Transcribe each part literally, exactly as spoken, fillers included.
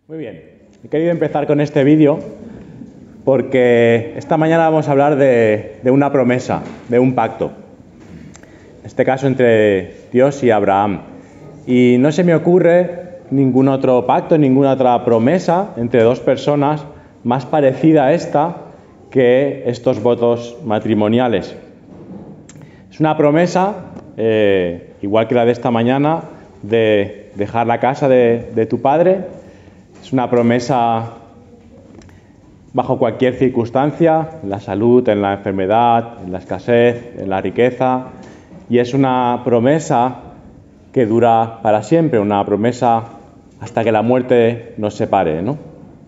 Muy bien, he querido empezar con este vídeo porque esta mañana vamos a hablar de, de una promesa, de un pacto. En este caso entre Dios y Abraham. Y no se me ocurre ningún otro pacto, ninguna otra promesa entre dos personas más parecida a esta que estos votos matrimoniales. Es una promesa, eh, igual que la de esta mañana, de dejar la casa de, de tu padre. Es una promesa bajo cualquier circunstancia, en la salud, en la enfermedad, en la escasez, en la riqueza. Y es una promesa que dura para siempre, una promesa hasta que la muerte nos separe, ¿no?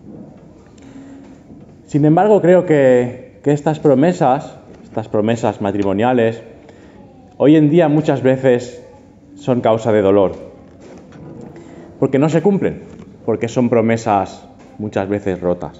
Sin embargo, creo que, que estas promesas, estas promesas matrimoniales, hoy en día muchas veces son causa de dolor, porque no se cumplen, porque son promesas muchas veces rotas.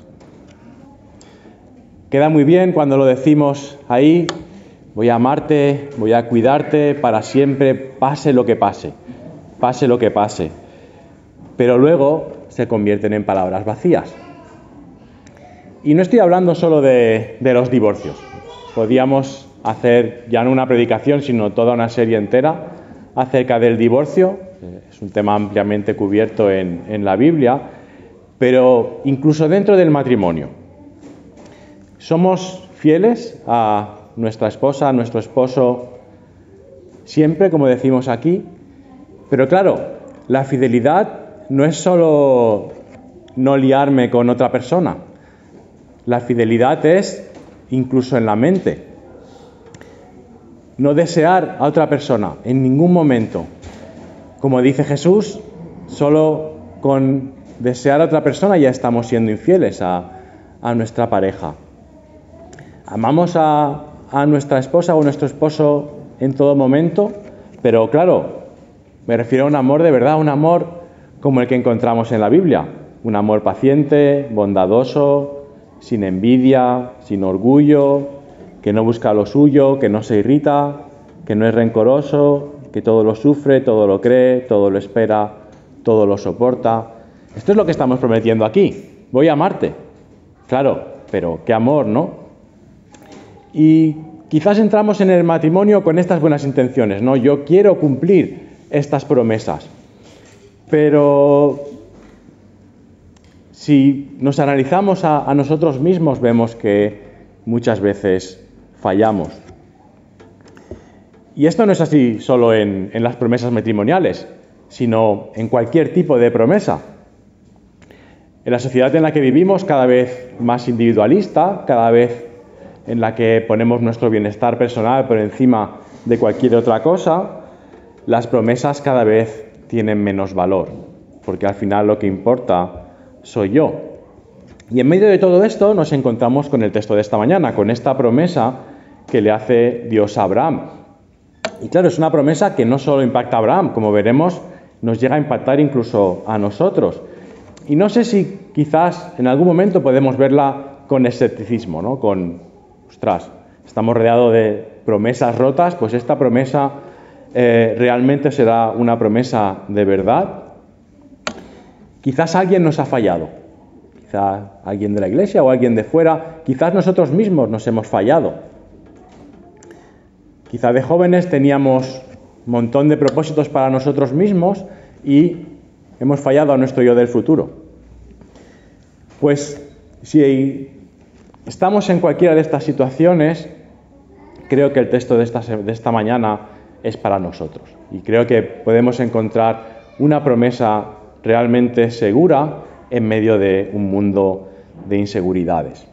Queda muy bien cuando lo decimos ahí: voy a amarte, voy a cuidarte para siempre, pase lo que pase, pase lo que pase. Pero luego se convierten en palabras vacías. Y no estoy hablando solo de, de los divorcios. Podríamos hacer ya no una predicación, sino toda una serie entera acerca del divorcio. Es un tema ampliamente cubierto en, en la Biblia, pero incluso dentro del matrimonio. ¿Somos fieles a nuestra esposa, a nuestro esposo, siempre, como decimos aquí? Pero claro, la fidelidad no es solo no liarme con otra persona. La fidelidad es incluso en la mente. No desear a otra persona en ningún momento. Como dice Jesús, solo con desear a otra persona ya estamos siendo infieles a, a nuestra pareja. Amamos a, a nuestra esposa o a nuestro esposo en todo momento, pero claro, me refiero a un amor de verdad, un amor como el que encontramos en la Biblia. Un amor paciente, bondadoso, sin envidia, sin orgullo, que no busca lo suyo, que no se irrita, que no es rencoroso, que todo lo sufre, todo lo cree, todo lo espera, todo lo soporta. Esto es lo que estamos prometiendo aquí. Voy a amarte. Claro, pero qué amor, ¿no? Y quizás entramos en el matrimonio con estas buenas intenciones, ¿no? Yo quiero cumplir estas promesas. Pero si nos analizamos a, a nosotros mismos, vemos que muchas veces fallamos. Y esto no es así solo en, en las promesas matrimoniales, sino en cualquier tipo de promesa. En la sociedad en la que vivimos, cada vez más individualista, cada vez en la que ponemos nuestro bienestar personal por encima de cualquier otra cosa, las promesas cada vez tienen menos valor, porque al final lo que importa soy yo. Y en medio de todo esto nos encontramos con el texto de esta mañana, con esta promesa que le hace Dios a Abraham. Y claro, es una promesa que no solo impacta a Abraham, como veremos, nos llega a impactar incluso a nosotros. Y no sé si quizás en algún momento podemos verla con escepticismo, ¿no? Con, ostras, estamos rodeados de promesas rotas, pues esta promesa eh, realmente será una promesa de verdad. Quizás alguien nos ha fallado, quizás alguien de la iglesia o alguien de fuera, quizás nosotros mismos nos hemos fallado. Quizá de jóvenes teníamos un montón de propósitos para nosotros mismos y hemos fallado a nuestro yo del futuro. Pues si estamos en cualquiera de estas situaciones, creo que el texto de esta, de esta mañana es para nosotros. Y creo que podemos encontrar una promesa realmente segura en medio de un mundo de inseguridades.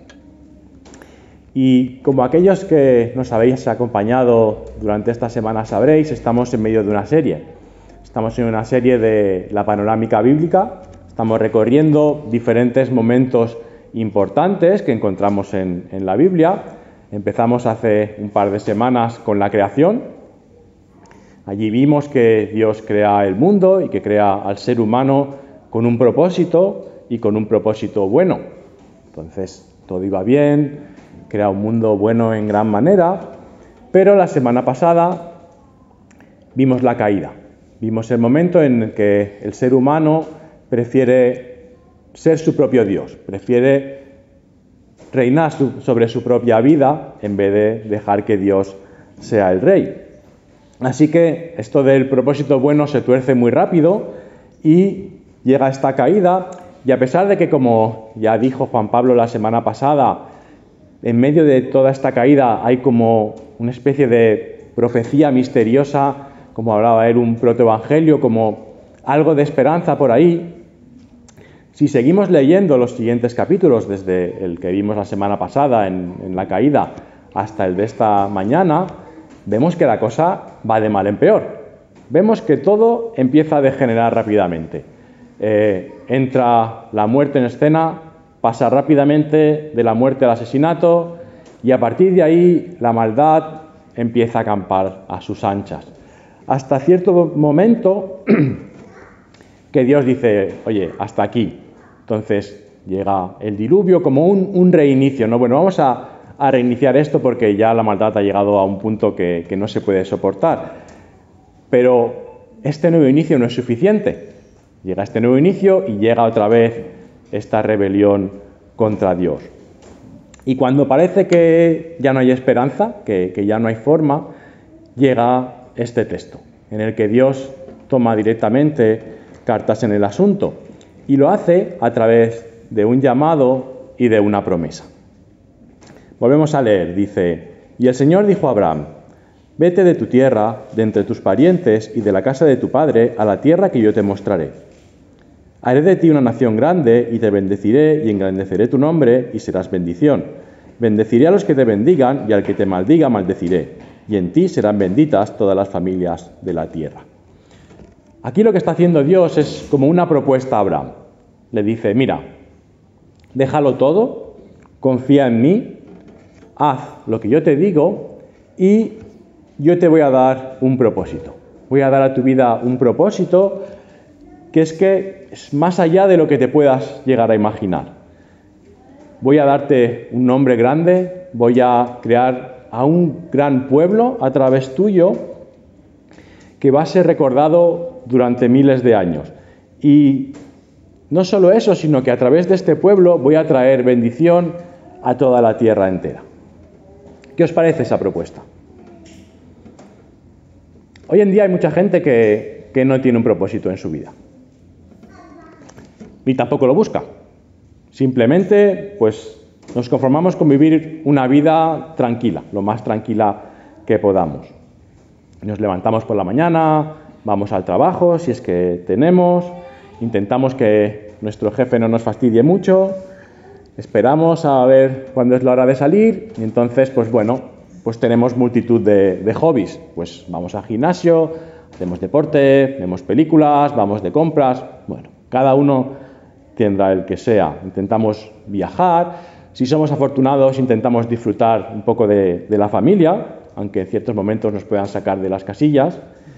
Y como aquellos que nos habéis acompañado durante esta semana sabréis, estamos en medio de una serie. Estamos en una serie de la panorámica bíblica. Estamos recorriendo diferentes momentos importantes que encontramos en, en la Biblia. Empezamos hace un par de semanas con la creación. Allí vimos que Dios crea el mundo y que crea al ser humano con un propósito y con un propósito bueno. Entonces, todo iba bien, crea un mundo bueno en gran manera, pero la semana pasada vimos la caída. Vimos el momento en el que el ser humano prefiere ser su propio Dios, prefiere reinar su, sobre su propia vida en vez de dejar que Dios sea el rey. Así que esto del propósito bueno se tuerce muy rápido y llega esta caída, y a pesar de que, como ya dijo Juan Pablo la semana pasada, en medio de toda esta caída hay como una especie de profecía misteriosa, como hablaba él, un protoevangelio, como algo de esperanza por ahí. Si seguimos leyendo los siguientes capítulos, desde el que vimos la semana pasada en, en la caída hasta el de esta mañana, vemos que la cosa va de mal en peor. Vemos que todo empieza a degenerar rápidamente. Eh, entra la muerte en escena, pasa rápidamente de la muerte al asesinato, y a partir de ahí la maldad empieza a acampar a sus anchas. Hasta cierto momento que Dios dice, oye, hasta aquí. Entonces llega el diluvio como un, un reinicio, ¿no? Bueno, vamos a, a reiniciar esto porque ya la maldad ha llegado a un punto que, que no se puede soportar. Pero este nuevo inicio no es suficiente. Llega este nuevo inicio y llega otra vez esta rebelión contra Dios. Y cuando parece que ya no hay esperanza, que, que ya no hay forma, llega este texto, en el que Dios toma directamente cartas en el asunto, y lo hace a través de un llamado y de una promesa. Volvemos a leer, dice, y el Señor dijo a Abraham, vete de tu tierra, de entre tus parientes y de la casa de tu padre, a la tierra que yo te mostraré. Haré de ti una nación grande y te bendeciré y engrandeceré tu nombre y serás bendición. Bendeciré a los que te bendigan y al que te maldiga maldeciré, y en ti serán benditas todas las familias de la tierra. Aquí lo que está haciendo Dios es como una propuesta a Abraham. Le dice, mira, déjalo todo, confía en mí, haz lo que yo te digo y yo te voy a dar un propósito. Voy a dar a tu vida un propósito que es que es más allá de lo que te puedas llegar a imaginar. Voy a darte un nombre grande, voy a crear a un gran pueblo a través tuyo que va a ser recordado durante miles de años. Y no solo eso, sino que a través de este pueblo voy a traer bendición a toda la tierra entera. ¿Qué os parece esa propuesta? Hoy en día hay mucha gente que, que no tiene un propósito en su vida. Ni tampoco lo busca. Simplemente, pues, nos conformamos con vivir una vida tranquila, lo más tranquila que podamos. Nos levantamos por la mañana, vamos al trabajo, si es que tenemos, intentamos que nuestro jefe no nos fastidie mucho, esperamos a ver cuándo es la hora de salir, y entonces, pues bueno, pues tenemos multitud de, de hobbies. Pues vamos al gimnasio, hacemos deporte, vemos películas, vamos de compras, bueno, cada uno tendrá el que sea. Intentamos viajar, si somos afortunados intentamos disfrutar un poco de, de la familia, aunque en ciertos momentos nos puedan sacar de las casillas.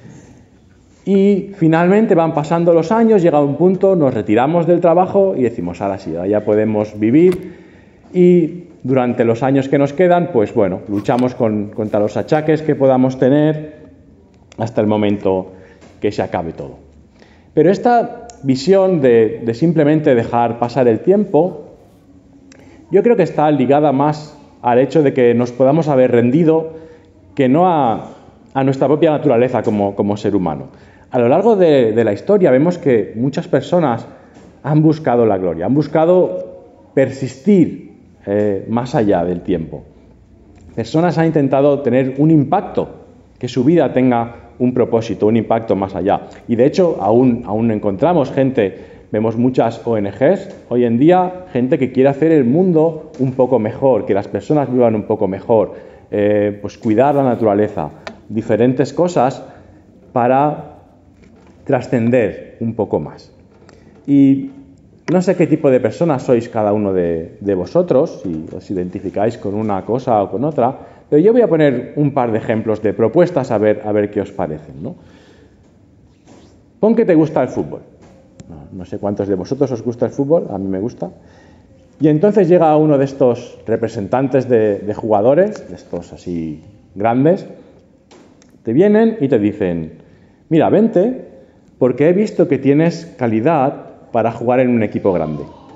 Y finalmente van pasando los años, llega un punto, nos retiramos del trabajo y decimos, ahora sí, ahora ya podemos vivir. Y durante los años que nos quedan, pues bueno, luchamos con, contra los achaques que podamos tener hasta el momento que se acabe todo. Pero esta visión de, de simplemente dejar pasar el tiempo, yo creo que está ligada más al hecho de que nos podamos haber rendido que no a, a nuestra propia naturaleza como, como ser humano. A lo largo de, de la historia vemos que muchas personas han buscado la gloria, han buscado persistir eh, más allá del tiempo. Personas han intentado tener un impacto, que su vida tenga un propósito, un impacto más allá. Y de hecho, aún, aún encontramos gente, vemos muchas O N Ges hoy en día, gente que quiere hacer el mundo un poco mejor, que las personas vivan un poco mejor, eh, pues cuidar la naturaleza, diferentes cosas para trascender un poco más. Y no sé qué tipo de personas sois cada uno de, de vosotros, si os identificáis con una cosa o con otra, pero yo voy a poner un par de ejemplos de propuestas a ver, a ver qué os parecen, ¿no? Pon que te gusta el fútbol. No, no sé cuántos de vosotros os gusta el fútbol, a mí me gusta. Y entonces llega uno de estos representantes de, de jugadores, de estos así grandes, te vienen y te dicen, mira, vente, porque he visto que tienes calidad para jugar en un equipo grande.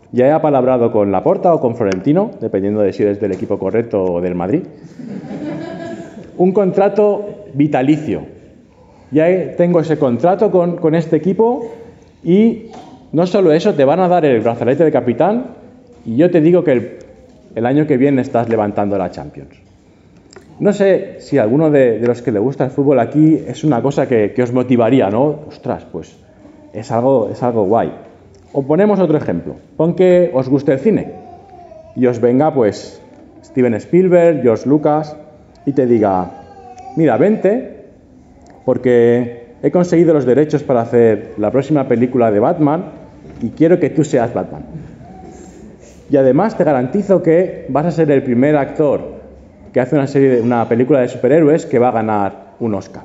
Ya he apalabrado con Laporta o con Florentino, dependiendo de si eres del equipo correcto o del Madrid. Un contrato vitalicio. Ya he, tengo ese contrato con, con este equipo y no solo eso, te van a dar el brazalete de capitán y yo te digo que el, el año que viene estás levantando la Champions. No sé si a alguno de, de los que le gusta el fútbol aquí es una cosa que, que os motivaría, ¿no? Ostras, pues es algo, es algo guay. O ponemos otro ejemplo. Pon que os guste el cine y os venga, pues, Steven Spielberg, George Lucas y te diga, mira, vente porque he conseguido los derechos para hacer la próxima película de Batman y quiero que tú seas Batman. Y además te garantizo que vas a ser el primer actor que hace una serie de, una película de superhéroes que va a ganar un Oscar.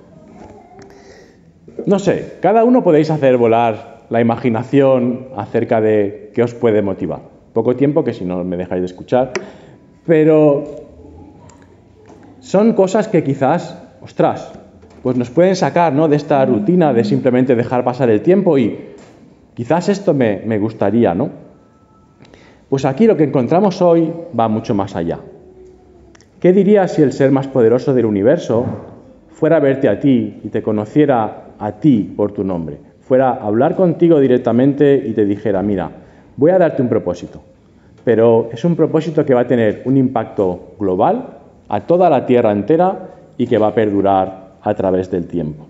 No sé, cada uno podéis hacer volar la imaginación acerca de qué os puede motivar. Poco tiempo, que si no me dejáis de escuchar, pero son cosas que quizás, ostras, pues nos pueden sacar, ¿no?, de esta rutina de simplemente dejar pasar el tiempo y quizás esto me, me gustaría, ¿no? Pues aquí lo que encontramos hoy va mucho más allá. ¿Qué dirías si el ser más poderoso del universo fuera a verte a ti y te conociera a ti por tu nombre? Fuera a hablar contigo directamente y te dijera, mira, voy a darte un propósito, pero es un propósito que va a tener un impacto global a toda la tierra entera y que va a perdurar a través del tiempo.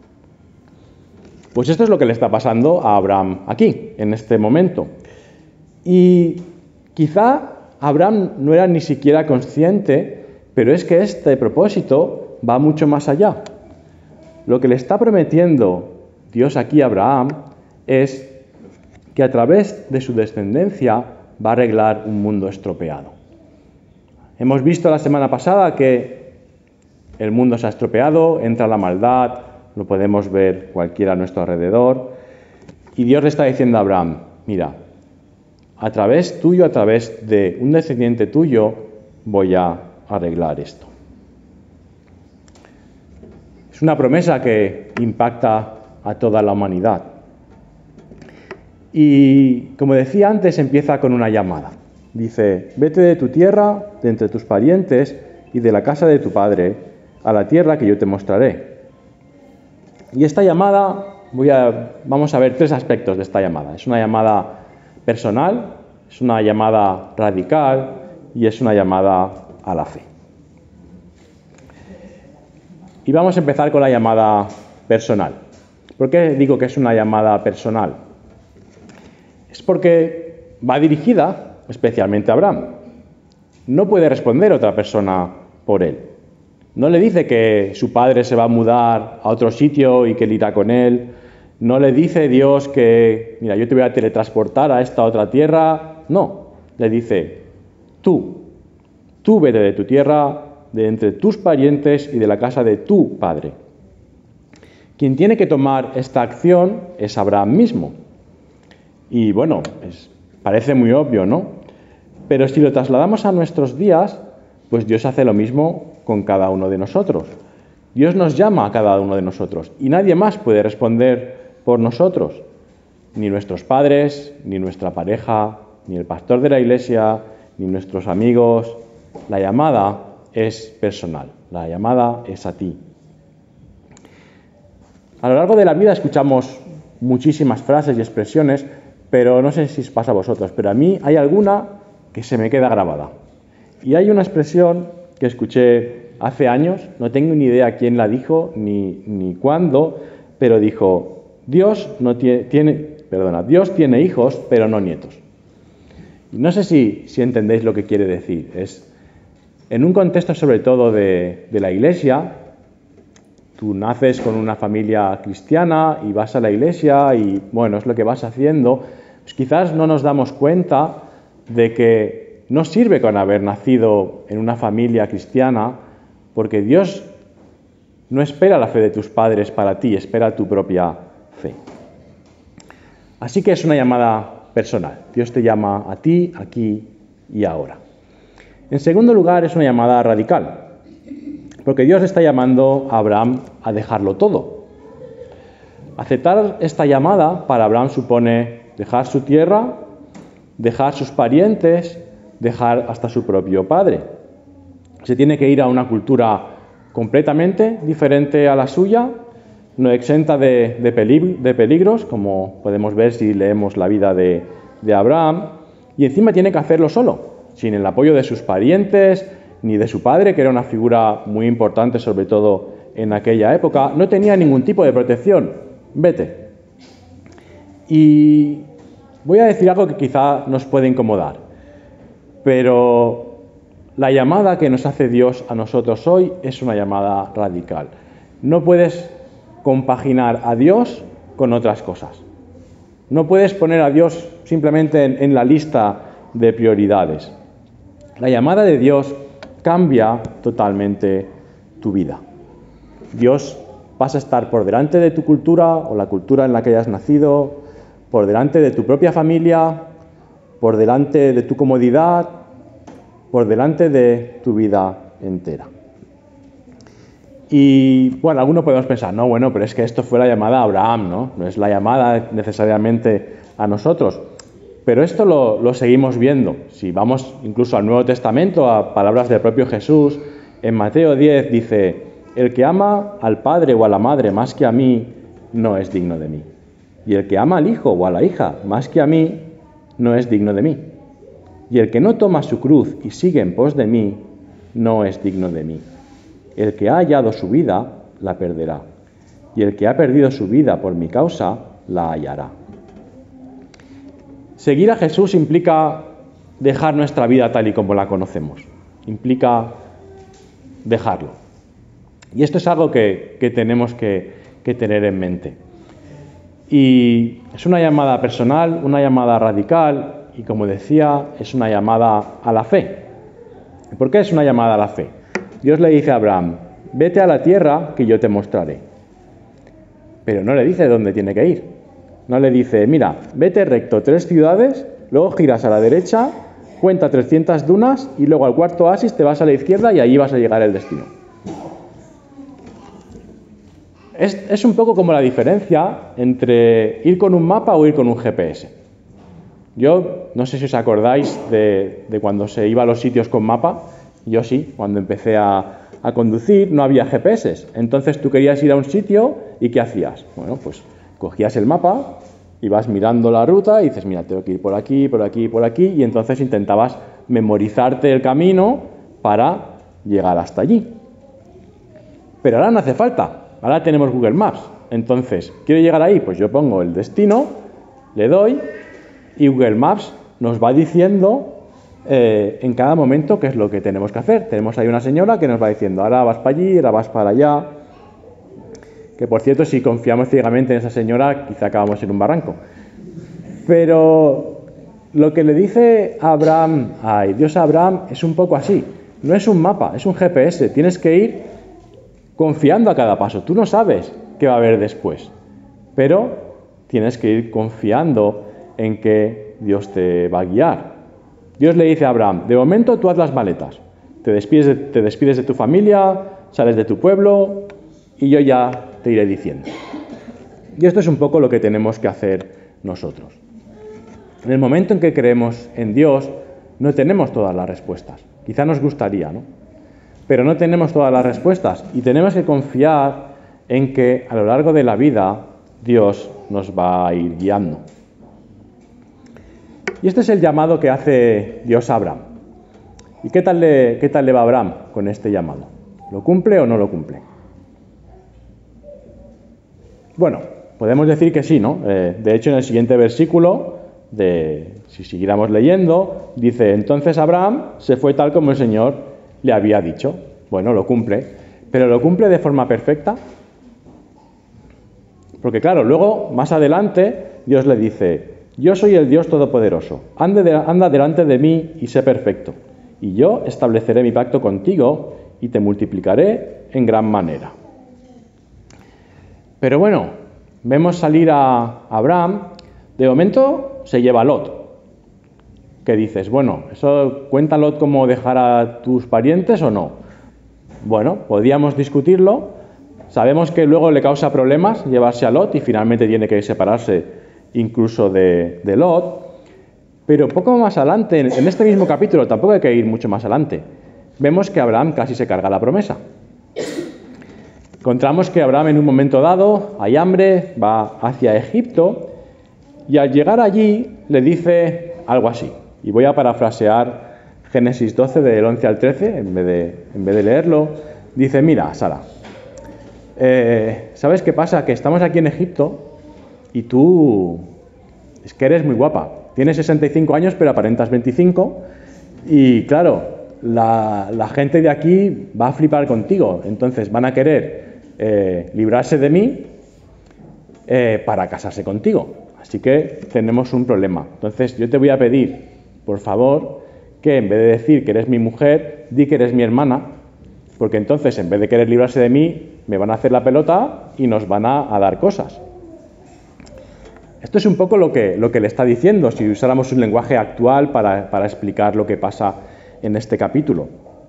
Pues esto es lo que le está pasando a Abraham aquí, en este momento. Y quizá Abraham no era ni siquiera consciente, pero es que este propósito va mucho más allá. Lo que le está prometiendo Dios aquí a Abraham es que a través de su descendencia va a arreglar un mundo estropeado. Hemos visto la semana pasada que el mundo se ha estropeado, entra la maldad, lo podemos ver cualquiera a nuestro alrededor, y Dios le está diciendo a Abraham, mira, a través tuyo, a través de un descendiente tuyo, voy a arreglar esto. Es una promesa que impacta a toda la humanidad. Y, como decía antes, empieza con una llamada. Dice, vete de tu tierra, de entre tus parientes y de la casa de tu padre, a la tierra que yo te mostraré. Y esta llamada, voy a, vamos a ver tres aspectos de esta llamada. Es una llamada personal, es una llamada radical y es una llamada a la fe. Y vamos a empezar con la llamada personal. ¿Por qué digo que es una llamada personal? Es porque va dirigida especialmente a Abraham. No puede responder otra persona por él. No le dice que su padre se va a mudar a otro sitio y que él irá con él. No le dice Dios que, mira, yo te voy a teletransportar a esta otra tierra. No, le dice, tú, tú vete de tu tierra, de entre tus parientes y de la casa de tu padre. Quien tiene que tomar esta acción es Abraham mismo. Y bueno, es, parece muy obvio, ¿no? Pero si lo trasladamos a nuestros días, pues Dios hace lo mismo con cada uno de nosotros. Dios nos llama a cada uno de nosotros y nadie más puede responder por nosotros. Ni nuestros padres, ni nuestra pareja, ni el pastor de la iglesia, ni nuestros amigos. La llamada es personal, la llamada es a ti. A lo largo de la vida escuchamos muchísimas frases y expresiones, pero no sé si os pasa a vosotros, pero a mí hay alguna que se me queda grabada. Y hay una expresión que escuché hace años, no tengo ni idea quién la dijo ni, ni cuándo, pero dijo, Dios no tiene, tiene, perdona, Dios tiene hijos, pero no nietos. Y no sé si, si entendéis lo que quiere decir. Es, en un contexto sobre todo de, de la iglesia, tú naces con una familia cristiana y vas a la iglesia y, bueno, es lo que vas haciendo. Pues quizás no nos damos cuenta de que no sirve con haber nacido en una familia cristiana, porque Dios no espera la fe de tus padres para ti, espera tu propia fe. Así que es una llamada personal. Dios te llama a ti, aquí y ahora. En segundo lugar, es una llamada radical, porque Dios está llamando a Abraham a dejarlo todo. Aceptar esta llamada para Abraham supone dejar su tierra dejar sus parientes, dejar hasta su propio padre. Se tiene que ir a una cultura completamente diferente a la suya, no exenta de, de, pelig- de peligros, como podemos ver si leemos la vida de, de Abraham, y encima tiene que hacerlo solo, sin el apoyo de sus parientes, ni de su padre, que era una figura muy importante, sobre todo en aquella época. No tenía ningún tipo de protección. Vete. Y voy a decir algo que quizá nos puede incomodar, pero la llamada que nos hace Dios a nosotros hoy es una llamada radical. No puedes compaginar a Dios con otras cosas. No puedes poner a Dios simplemente en, en la lista de prioridades. La llamada de Dios cambia totalmente tu vida. Dios pasa a estar por delante de tu cultura o la cultura en la que hayas nacido, por delante de tu propia familia, por delante de tu comodidad, por delante de tu vida entera. Y bueno, algunos podemos pensar, no, bueno, pero es que esto fue la llamada a Abraham, ¿no? No es la llamada necesariamente a nosotros. Pero esto lo, lo seguimos viendo. Si vamos incluso al Nuevo Testamento, a palabras del propio Jesús, en Mateo diez dice, el que ama al padre o a la madre más que a mí, no es digno de mí. Y el que ama al hijo o a la hija más que a mí, no es digno de mí. Y el que no toma su cruz y sigue en pos de mí, no es digno de mí. El que ha hallado su vida, la perderá. Y el que ha perdido su vida por mi causa, la hallará. Seguir a Jesús implica dejar nuestra vida tal y como la conocemos. Implica dejarlo. Y esto es algo que, que tenemos que, que tener en mente. Y es una llamada personal, una llamada radical, y como decía, es una llamada a la fe. ¿Por qué es una llamada a la fe? Dios le dice a Abraham, vete a la tierra que yo te mostraré. Pero no le dice dónde tiene que ir. No le dice, mira, vete recto tres ciudades, luego giras a la derecha, cuenta trescientas dunas y luego al cuarto oasis te vas a la izquierda y allí vas a llegar al destino. Es, es un poco como la diferencia entre ir con un mapa o ir con un G P S. Yo no sé si os acordáis de, de cuando se iba a los sitios con mapa. Yo sí, cuando empecé a, a conducir no había G P S. Entonces tú querías ir a un sitio y ¿qué hacías? Bueno, pues cogías el mapa y vas mirando la ruta y dices, mira, tengo que ir por aquí, por aquí, por aquí, y entonces intentabas memorizarte el camino para llegar hasta allí. Pero ahora no hace falta. Ahora tenemos Google Maps. Entonces, ¿quiero llegar ahí? Pues yo pongo el destino, le doy y Google Maps nos va diciendo eh, en cada momento qué es lo que tenemos que hacer. Tenemos ahí una señora que nos va diciendo, ahora vas para allí, ahora vas para allá. Que por cierto, si confiamos ciegamente en esa señora, quizá acabamos en un barranco. Pero lo que le dice a Abraham, ay, Dios a Abraham, es un poco así. No es un mapa, es un G P S. Tienes que ir confiando a cada paso. Tú no sabes qué va a haber después, pero tienes que ir confiando en que Dios te va a guiar. Dios le dice a Abraham, de momento tú haz las maletas. Te despides de, te despides de tu familia, sales de tu pueblo y yo ya te iré diciendo. Y esto es un poco lo que tenemos que hacer nosotros. En el momento en que creemos en Dios, no tenemos todas las respuestas. Quizá nos gustaría, ¿no? Pero no tenemos todas las respuestas y tenemos que confiar en que a lo largo de la vida Dios nos va a ir guiando. Y este es el llamado que hace Dios a Abraham. ¿Y qué tal le, qué tal le va a Abraham con este llamado? ¿Lo cumple o no lo cumple? Bueno, podemos decir que sí, ¿no? Eh, de hecho, en el siguiente versículo, de, si siguiéramos leyendo, dice, entonces Abraham se fue tal como el Señor le había dicho. Bueno, lo cumple, pero ¿lo cumple de forma perfecta? Porque claro, luego, más adelante, Dios le dice, yo soy el Dios Todopoderoso, ande de, anda delante de mí y sé perfecto, y yo estableceré mi pacto contigo y te multiplicaré en gran manera. Pero bueno, vemos salir a Abraham, de momento se lleva a Lot. ¿Qué dices? Bueno, ¿eso cuenta Lot como dejar a tus parientes o no? Bueno, podríamos discutirlo. Sabemos que luego le causa problemas llevarse a Lot y finalmente tiene que separarse incluso de, de Lot. Pero poco más adelante, en este mismo capítulo, tampoco hay que ir mucho más adelante, vemos que Abraham casi se carga la promesa. Encontramos que Abraham en un momento dado, hay hambre, va hacia Egipto, y al llegar allí le dice algo así. Y voy a parafrasear Génesis doce, del once al trece, en vez de, en vez de leerlo. Dice, mira, Sara, eh, ¿sabes qué pasa? Que estamos aquí en Egipto y tú es que eres muy guapa. Tienes sesenta y cinco años, pero aparentas veinticinco. Y claro, la, la gente de aquí va a flipar contigo. Entonces van a querer eh, librarse de mí eh, para casarse contigo. Así que tenemos un problema. Entonces yo te voy a pedir, por favor, que en vez de decir que eres mi mujer, di que eres mi hermana, porque entonces en vez de querer librarse de mí, me van a hacer la pelota y nos van a, a dar cosas. Esto es un poco lo que, lo que le está diciendo, si usáramos un lenguaje actual para, para explicar lo que pasa en este capítulo.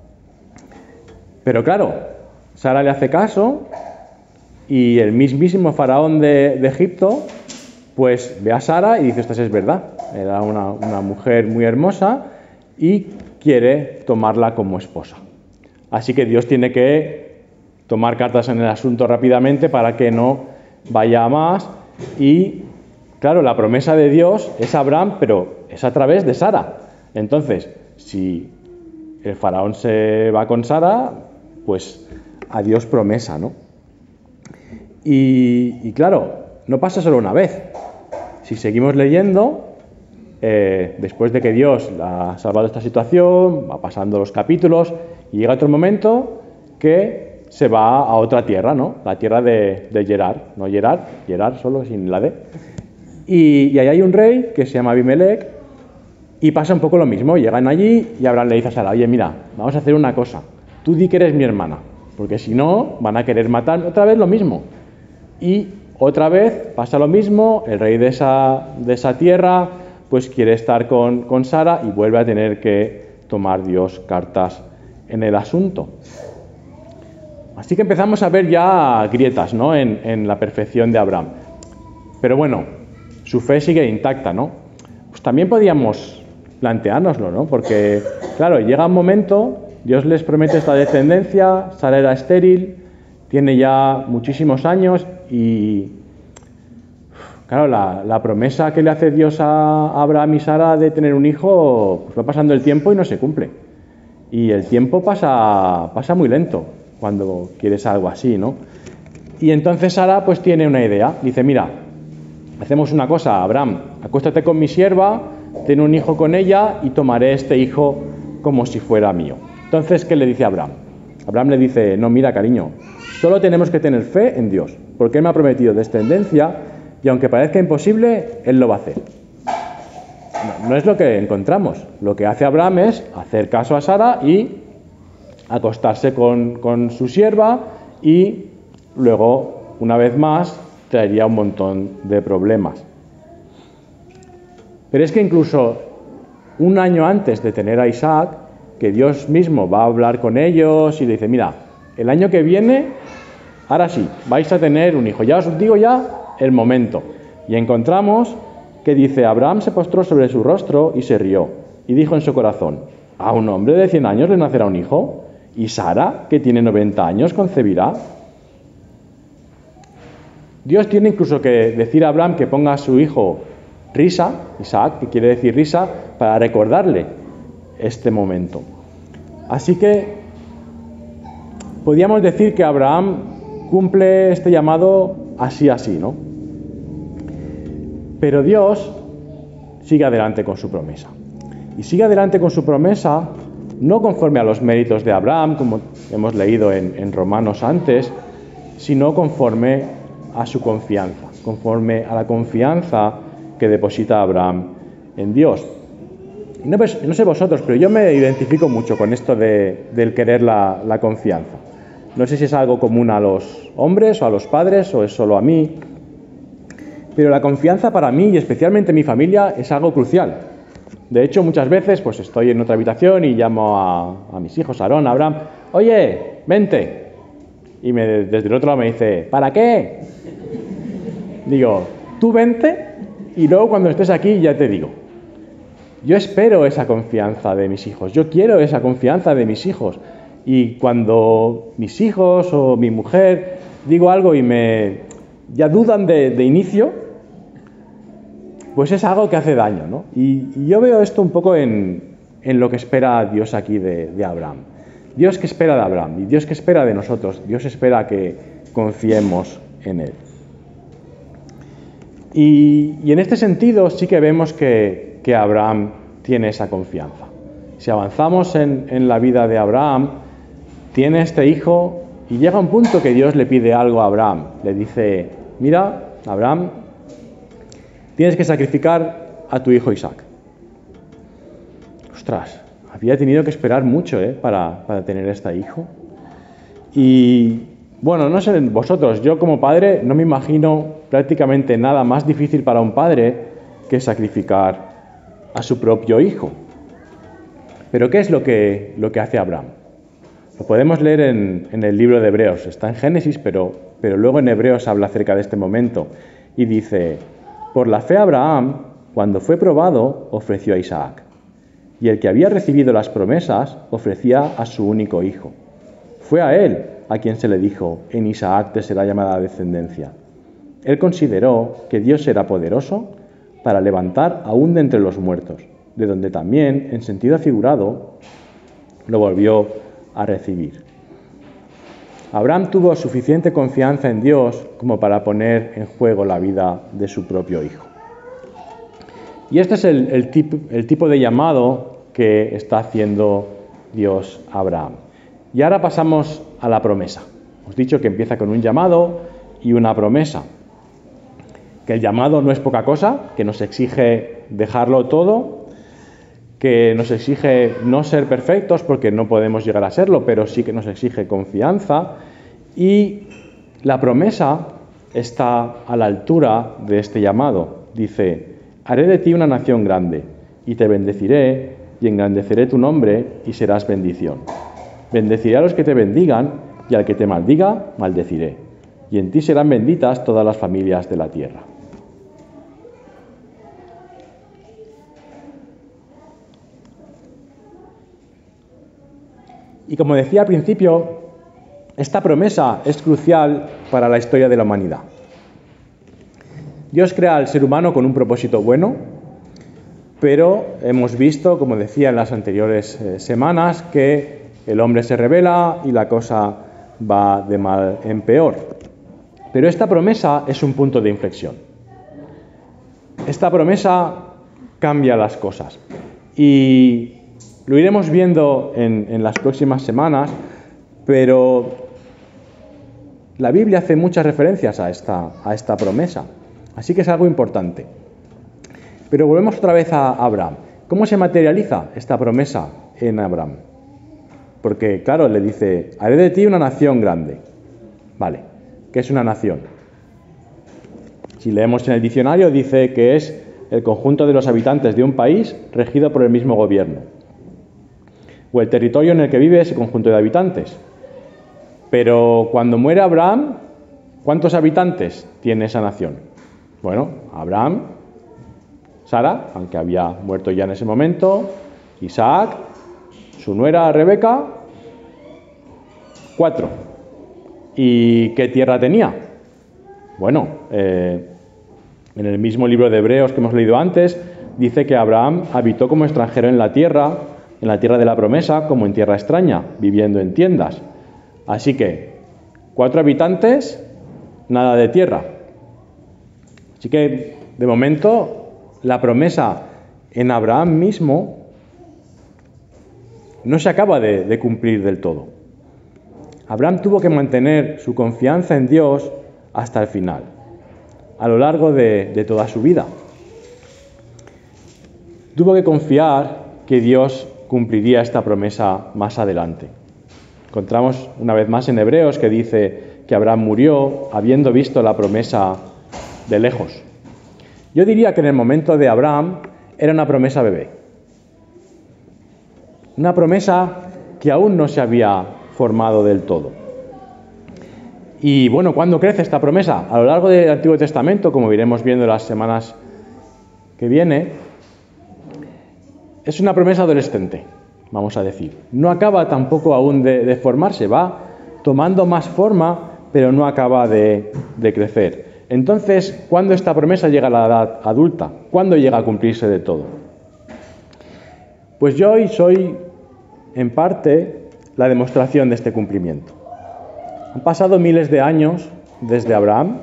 Pero claro, Sara le hace caso y el mismísimo faraón de, de Egipto pues ve a Sara y dice, esta es verdad, era una, una mujer muy hermosa y quiere tomarla como esposa. Así que Dios tiene que tomar cartas en el asunto rápidamente para que no vaya a más. Y claro, la promesa de Dios es a Abraham, pero es a través de Sara. Entonces, si el faraón se va con Sara, pues a Dios promesa, ¿no? Y, y claro, no pasa solo una vez. Si seguimos leyendo, eh, después de que Dios la ha salvado esta situación, va pasando los capítulos y llega otro momento que se va a otra tierra, ¿no? La tierra de, de Gerar, no Gerar, Gerar solo sin la D. Y, y ahí hay un rey que se llama Abimelech y pasa un poco lo mismo. Llegan allí y Abraham le dice a Sara, oye, mira, vamos a hacer una cosa. Tú di que eres mi hermana, porque si no van a querer matar otra vez lo mismo. Y otra vez pasa lo mismo, el rey de esa, de esa tierra pues quiere estar con, con Sara y vuelve a tener que tomar Dios cartas en el asunto. Así que empezamos a ver ya grietas, ¿no? en, en la perfección de Abraham. Pero bueno, su fe sigue intacta, ¿no? Pues también podíamos planteárnoslo, ¿no? Porque, claro, llega un momento, Dios les promete esta descendencia, Sara era estéril, tiene ya muchísimos años y, claro, la, la promesa que le hace Dios a Abraham y Sara de tener un hijo, pues va pasando el tiempo y no se cumple. Y el tiempo pasa, pasa muy lento cuando quieres algo así, ¿no? Y entonces Sara pues tiene una idea. Dice, mira, hacemos una cosa, Abraham, acuéstate con mi sierva, ten un hijo con ella y tomaré este hijo como si fuera mío. Entonces, ¿qué le dice a Abraham? Abraham le dice, no, mira, cariño, solo tenemos que tener fe en Dios, porque Él me ha prometido descendencia y aunque parezca imposible, Él lo va a hacer. No, no es lo que encontramos. Lo que hace Abraham es hacer caso a Sara y acostarse con, con su sierva y luego, una vez más, traería un montón de problemas. Pero es que incluso un año antes de tener a Isaac, que Dios mismo va a hablar con ellos y le dice, mira, el año que viene, ahora sí, vais a tener un hijo. Ya os digo ya el momento. Y encontramos que dice, Abraham se postró sobre su rostro y se rió. Y dijo en su corazón, ¿a un hombre de cien años le nacerá un hijo? ¿Y Sara, que tiene noventa años, concebirá? Dios tiene incluso que decir a Abraham que ponga a su hijo Risa, Isaac, que quiere decir risa, para recordarle este momento. Así que podríamos decir que Abraham cumple este llamado así, así, ¿no? Pero Dios sigue adelante con su promesa. Y sigue adelante con su promesa no conforme a los méritos de Abraham, como hemos leído en, en Romanos antes, sino conforme a su confianza, conforme a la confianza que deposita Abraham en Dios. Y no, pues, no sé vosotros, pero yo me identifico mucho con esto de, del querer la, la confianza. No sé si es algo común a los hombres o a los padres o es solo a mí, pero la confianza para mí y especialmente mi familia es algo crucial. De hecho, muchas veces pues estoy en otra habitación y llamo a, a mis hijos, a Aarón, a Abraham, oye, vente. Y me, desde el otro lado me dice, ¿para qué? Digo, tú vente y luego cuando estés aquí ya te digo. yo espero esa confianza de mis hijos, yo quiero esa confianza de mis hijos. Y cuando mis hijos o mi mujer digo algo y me ya dudan de, de inicio, pues es algo que hace daño, ¿no? Y, y yo veo esto un poco en, en lo que espera Dios aquí de, de Abraham. Dios que espera de Abraham y Dios que espera de nosotros. Dios espera que confiemos en Él. Y, y en este sentido sí que vemos que, que Abraham tiene esa confianza. Si avanzamos en, en la vida de Abraham, tiene este hijo y llega un punto que Dios le pide algo a Abraham. Le dice, mira, Abraham, tienes que sacrificar a tu hijo Isaac. Ostras, había tenido que esperar mucho ¿eh? para, para tener este hijo. Y bueno, no sé vosotros, yo como padre no me imagino prácticamente nada más difícil para un padre que sacrificar a su propio hijo. Pero ¿qué es lo que, lo que hace Abraham? Lo podemos leer en, en el libro de Hebreos, está en Génesis, pero, pero luego en Hebreos habla acerca de este momento y dice, por la fe Abraham, cuando fue probado, ofreció a Isaac, y el que había recibido las promesas ofrecía a su único hijo. Fue a él a quien se le dijo, en Isaac te será llamada descendencia. Él consideró que Dios era poderoso para levantar aún de entre los muertos, de donde también, en sentido figurado, lo volvió a recibir. Abraham tuvo suficiente confianza en Dios como para poner en juego la vida de su propio hijo. Y este es el, el, tip, el tipo de llamado que está haciendo Dios a Abraham. Y ahora pasamos a la promesa. Os he dicho que empieza con un llamado y una promesa. Que el llamado no es poca cosa, que nos exige dejarlo todo, que nos exige no ser perfectos porque no podemos llegar a serlo, pero sí que nos exige confianza. Y la promesa está a la altura de este llamado. Dice, haré de ti una nación grande, y te bendeciré, y engrandeceré tu nombre, y serás bendición. Bendeciré a los que te bendigan, y al que te maldiga, maldeciré. Y en ti serán benditas todas las familias de la tierra. Y como decía al principio, esta promesa es crucial para la historia de la humanidad. Dios crea al ser humano con un propósito bueno, pero hemos visto, como decía en las anteriores eh, semanas, que el hombre se rebela y la cosa va de mal en peor. Pero esta promesa es un punto de inflexión. Esta promesa cambia las cosas. Y lo iremos viendo en, en las próximas semanas, pero la Biblia hace muchas referencias a esta, a esta promesa. Así que es algo importante. Pero volvemos otra vez a Abraham. ¿Cómo se materializa esta promesa en Abraham? Porque, claro, le dice, haré de ti una nación grande. Vale, ¿qué es una nación? Si leemos en el diccionario, dice que es el conjunto de los habitantes de un país regido por el mismo gobierno. O el territorio en el que vive ese conjunto de habitantes. Pero cuando muere Abraham, ¿cuántos habitantes tiene esa nación? Bueno, Abraham, Sara, aunque había muerto ya en ese momento, Isaac, su nuera Rebeca, cuatro. ¿Y qué tierra tenía? Bueno, eh, en el mismo libro de Hebreos que hemos leído antes, dice que Abraham habitó como extranjero en la tierra, en la tierra de la promesa, como en tierra extraña, viviendo en tiendas. Así que, cuatro habitantes, nada de tierra. Así que, de momento, la promesa en Abraham mismo no se acaba de, de cumplir del todo. Abraham tuvo que mantener su confianza en Dios hasta el final, a lo largo de, de toda su vida. Tuvo que confiar que Dios cumpliría esta promesa más adelante. Encontramos una vez más en Hebreos que dice que Abraham murió habiendo visto la promesa de lejos. Yo diría que en el momento de Abraham era una promesa bebé. Una promesa que aún no se había formado del todo. Y bueno, ¿cuándo crece esta promesa? A lo largo del Antiguo Testamento, como iremos viendo las semanas que viene, es una promesa adolescente, vamos a decir. No acaba tampoco aún de, de formarse, va tomando más forma, pero no acaba de, de crecer. Entonces, ¿cuándo esta promesa llega a la edad adulta? ¿Cuándo llega a cumplirse de todo? Pues yo hoy soy, en parte, la demostración de este cumplimiento. Han pasado miles de años desde Abraham.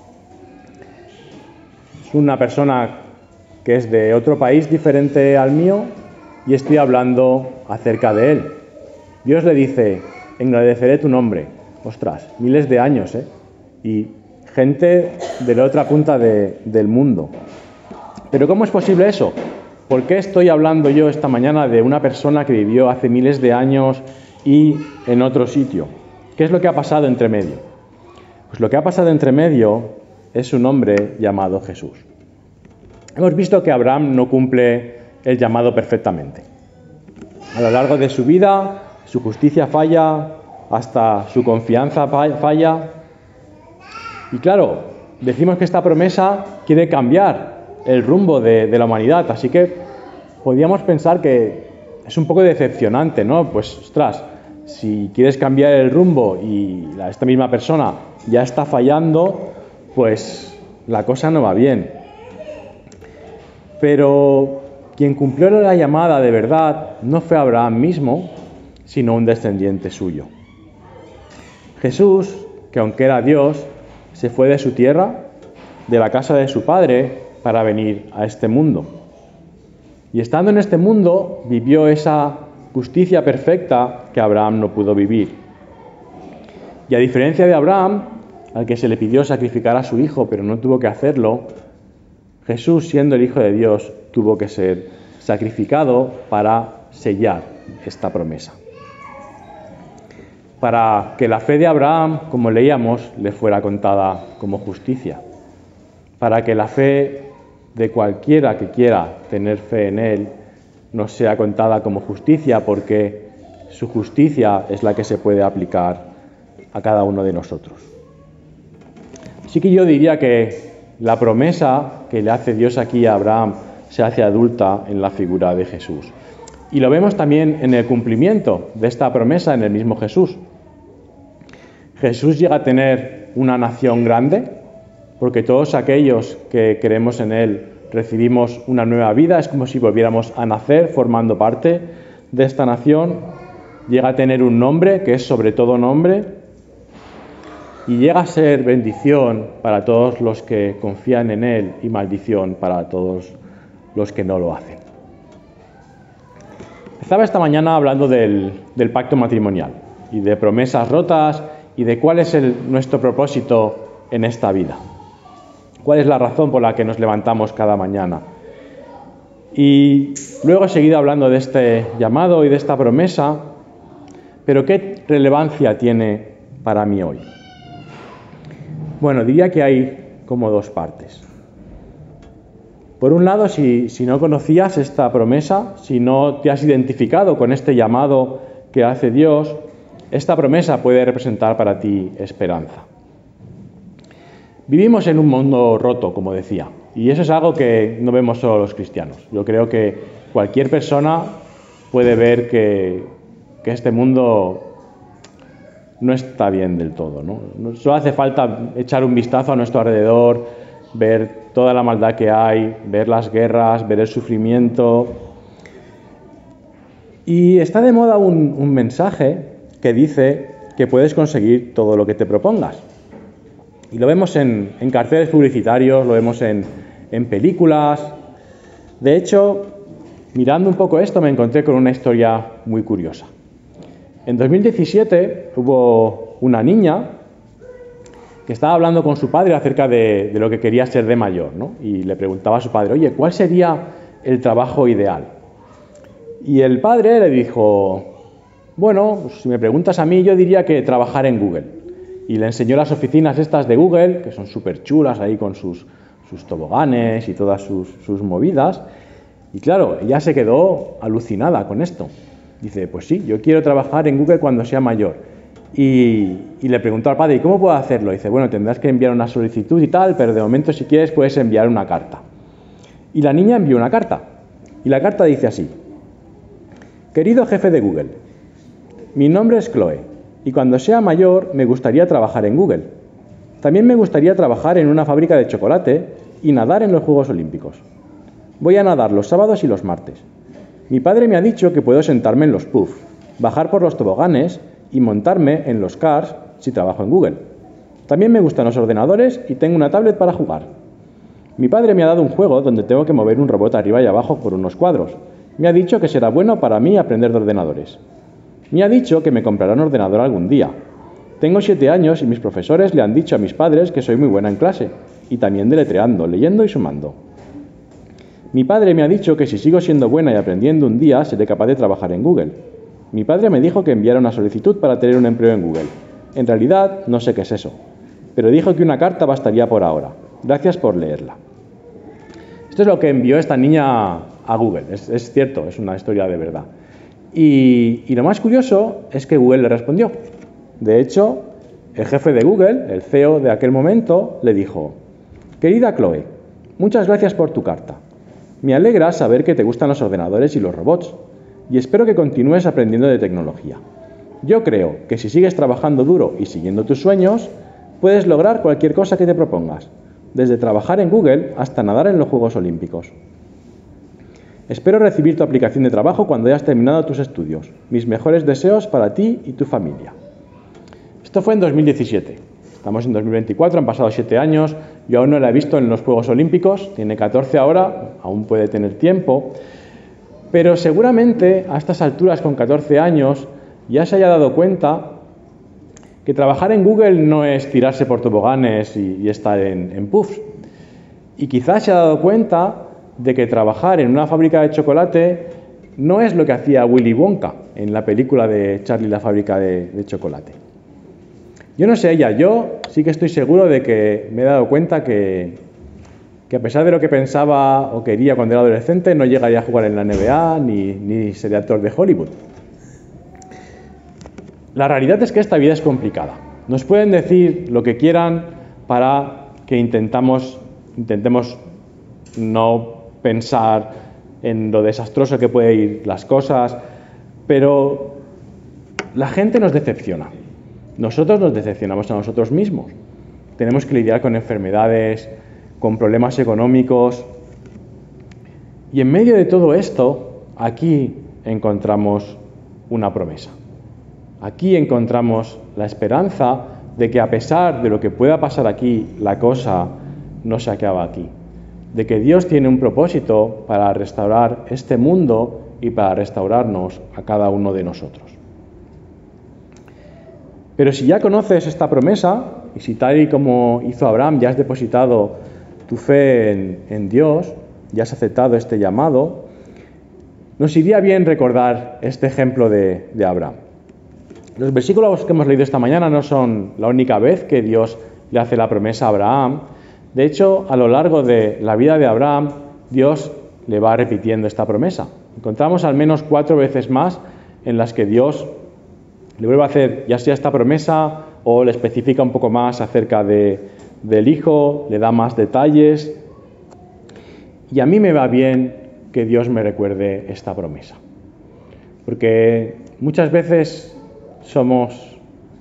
Es una persona que es de otro país diferente al mío y estoy hablando acerca de él. Dios le dice, engrandeceré tu nombre. Ostras, miles de años, ¿eh? Y gente de la otra punta de, del mundo. Pero ¿cómo es posible eso? ¿Por qué estoy hablando yo esta mañana de una persona que vivió hace miles de años y en otro sitio? ¿Qué es lo que ha pasado entre medio? Pues lo que ha pasado entre medio es un hombre llamado Jesús. Hemos visto que Abraham no cumple el llamado perfectamente. A lo largo de su vida, su justicia falla, hasta su confianza falla. Y claro, decimos que esta promesa quiere cambiar el rumbo de, de la humanidad, así que podríamos pensar que es un poco decepcionante, ¿no? Pues, ostras, si quieres cambiar el rumbo y la, esta misma persona ya está fallando, pues la cosa no va bien. Pero quien cumplió la llamada de verdad no fue Abraham mismo, sino un descendiente suyo. Jesús, que aunque era Dios, se fue de su tierra, de la casa de su padre, para venir a este mundo. Y estando en este mundo, vivió esa justicia perfecta que Abraham no pudo vivir. Y a diferencia de Abraham, al que se le pidió sacrificar a su hijo, pero no tuvo que hacerlo, Jesús, siendo el Hijo de Dios, tuvo que ser sacrificado para sellar esta promesa. Para que la fe de Abraham, como leíamos, le fuera contada como justicia. Para que la fe de cualquiera que quiera tener fe en él no sea contada como justicia, porque su justicia es la que se puede aplicar a cada uno de nosotros. Así que yo diría que la promesa que le hace Dios aquí a Abraham se hace adulta en la figura de Jesús. Y lo vemos también en el cumplimiento de esta promesa en el mismo Jesús. Jesús llega a tener una nación grande, porque todos aquellos que creemos en Él recibimos una nueva vida, es como si volviéramos a nacer formando parte de esta nación. Llega a tener un nombre que es sobre todo nombre y llega a ser bendición para todos los que confían en Él y maldición para todos los que no lo hacen. Estaba esta mañana hablando del, del pacto matrimonial y de promesas rotas y de cuál es el, nuestro propósito en esta vida. ¿Cuál es la razón por la que nos levantamos cada mañana? Y luego he seguido hablando de este llamado y de esta promesa, pero ¿qué relevancia tiene para mí hoy? Bueno, diría que hay como dos partes. Por un lado, si, si no conocías esta promesa, si no te has identificado con este llamado que hace Dios, esta promesa puede representar para ti esperanza. Vivimos en un mundo roto, como decía, y eso es algo que no vemos solo los cristianos. Yo creo que cualquier persona puede ver que, que este mundo no está bien del todo, ¿no? Solo hace falta echar un vistazo a nuestro alrededor, ver toda la maldad que hay, ver las guerras, ver el sufrimiento. Y está de moda un, un mensaje que dice que puedes conseguir todo lo que te propongas. Y lo vemos en, en carteles publicitarios, lo vemos en, en películas. De hecho, mirando un poco esto, me encontré con una historia muy curiosa. En dos mil diecisiete hubo una niña que estaba hablando con su padre acerca de, de lo que quería ser de mayor, ¿no? Y le preguntaba a su padre, oye, ¿cuál sería el trabajo ideal? Y el padre le dijo, bueno, pues si me preguntas a mí, yo diría que trabajar en Google. Y le enseñó las oficinas estas de Google, que son súper chulas ahí con sus, sus toboganes y todas sus, sus movidas. Y claro, ella se quedó alucinada con esto. Dice, pues sí, yo quiero trabajar en Google cuando sea mayor. Y, y le preguntó al padre, ¿y cómo puedo hacerlo? Dice, bueno, tendrás que enviar una solicitud y tal, pero de momento si quieres puedes enviar una carta. Y la niña envió una carta. Y la carta dice así, Querido jefe de Google, mi nombre es Chloe y cuando sea mayor me gustaría trabajar en Google. También me gustaría trabajar en una fábrica de chocolate y nadar en los Juegos Olímpicos. Voy a nadar los sábados y los martes. Mi padre me ha dicho que puedo sentarme en los puffs, bajar por los toboganes y montarme en los cars si trabajo en Google. También me gustan los ordenadores y tengo una tablet para jugar. Mi padre me ha dado un juego donde tengo que mover un robot arriba y abajo por unos cuadros. Me ha dicho que será bueno para mí aprender de ordenadores. Me ha dicho que me comprará un ordenador algún día. Tengo siete años y mis profesores le han dicho a mis padres que soy muy buena en clase y también deletreando, leyendo y sumando. Mi padre me ha dicho que si sigo siendo buena y aprendiendo un día seré capaz de trabajar en Google. Mi padre me dijo que enviara una solicitud para tener un empleo en Google. En realidad no sé qué es eso, pero dijo que una carta bastaría por ahora. Gracias por leerla. Esto es lo que envió esta niña a Google. Es, es cierto, es una historia de verdad. Y, y lo más curioso es que Google le respondió. De hecho, el jefe de Google, el C E O de aquel momento, le dijo: Querida Chloe, muchas gracias por tu carta. Me alegra saber que te gustan los ordenadores y los robots, y espero que continúes aprendiendo de tecnología. Yo creo que si sigues trabajando duro y siguiendo tus sueños, puedes lograr cualquier cosa que te propongas, desde trabajar en Google hasta nadar en los Juegos Olímpicos. Espero recibir tu aplicación de trabajo cuando hayas terminado tus estudios. Mis mejores deseos para ti y tu familia. Esto fue en dos mil diecisiete. Estamos en dos mil veinticuatro, han pasado siete años. Yo aún no la he visto en los Juegos Olímpicos. Tiene catorce ahora, aún puede tener tiempo. Pero seguramente a estas alturas, con catorce años, ya se haya dado cuenta que trabajar en Google no es tirarse por toboganes y, y estar en, en puffs. Y quizás se ha dado cuenta de que trabajar en una fábrica de chocolate no es lo que hacía Willy Wonka en la película de Charlie y la fábrica de, de chocolate. Yo no sé ella, yo sí que estoy seguro de que me he dado cuenta que, que a pesar de lo que pensaba o quería cuando era adolescente, no llegaría a jugar en la N B A ni, ni sería actor de Hollywood. La realidad es que esta vida es complicada. Nos pueden decir lo que quieran para que intentamos, intentemos no pensar en lo desastroso que pueden ir las cosas, pero la gente nos decepciona. Nosotros nos decepcionamos a nosotros mismos. Tenemos que lidiar con enfermedades, con problemas económicos. Y en medio de todo esto, aquí encontramos una promesa. Aquí encontramos la esperanza de que a pesar de lo que pueda pasar aquí, la cosa no se acaba aquí. De que Dios tiene un propósito para restaurar este mundo y para restaurarnos a cada uno de nosotros. Pero si ya conoces esta promesa, y si tal y como hizo Abraham ya has depositado tu fe en, en Dios, ya has aceptado este llamado, nos iría bien recordar este ejemplo de, de Abraham. Los versículos que hemos leído esta mañana no son la única vez que Dios le hace la promesa a Abraham. De hecho, a lo largo de la vida de Abraham, Dios le va repitiendo esta promesa. Encontramos al menos cuatro veces más en las que Dios le vuelve a hacer ya sea esta promesa o le especifica un poco más acerca de, del hijo, le da más detalles. Y a mí me va bien que Dios me recuerde esta promesa. Porque muchas veces somos,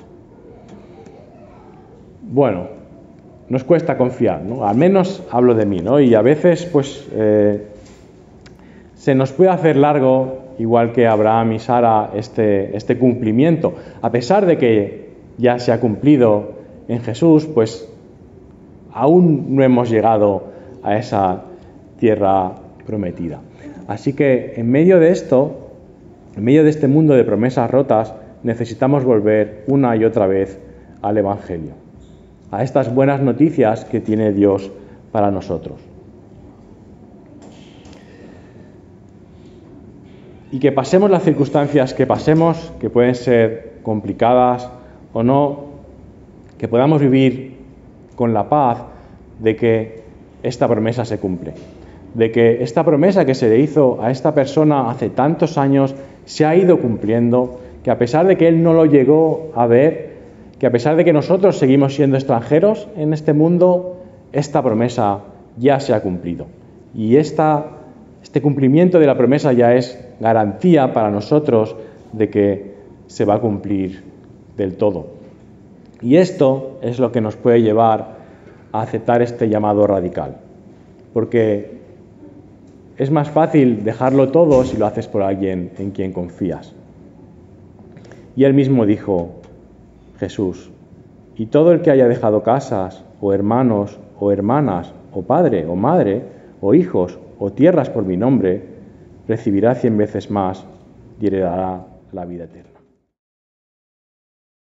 bueno, nos cuesta confiar, ¿no? Al menos hablo de mí, ¿no? Y a veces, pues, eh, se nos puede hacer largo, igual que Abraham y Sara, este, este cumplimiento. A pesar de que ya se ha cumplido en Jesús, pues, aún no hemos llegado a esa tierra prometida. Así que, en medio de esto, en medio de este mundo de promesas rotas, necesitamos volver una y otra vez al Evangelio, a estas buenas noticias que tiene Dios para nosotros. Y que pasemos las circunstancias que pasemos, que pueden ser complicadas o no, que podamos vivir con la paz de que esta promesa se cumple, de que esta promesa que se le hizo a esta persona hace tantos años se ha ido cumpliendo, que a pesar de que él no lo llegó a ver, que a pesar de que nosotros seguimos siendo extranjeros en este mundo, esta promesa ya se ha cumplido. Y esta Este cumplimiento de la promesa ya es garantía para nosotros de que se va a cumplir del todo. Y esto es lo que nos puede llevar a aceptar este llamado radical. Porque es más fácil dejarlo todo si lo haces por alguien en quien confías. Y él mismo dijo, Jesús, y todo el que haya dejado casas, o hermanos, o hermanas, o padre, o madre, o hijos, o tierras por mi nombre, recibirá cien veces más y heredará la vida eterna.